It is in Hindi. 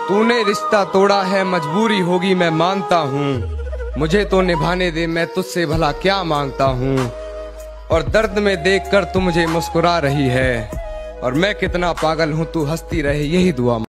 तूने रिश्ता तोड़ा है मजबूरी होगी मैं मानता हूँ, मुझे तो निभाने दे मैं तुझसे भला क्या मांगता हूँ। और दर्द में देखकर तू मुझे मुस्कुरा रही है, और मैं कितना पागल हूँ तू हंसती रहे यही दुआ।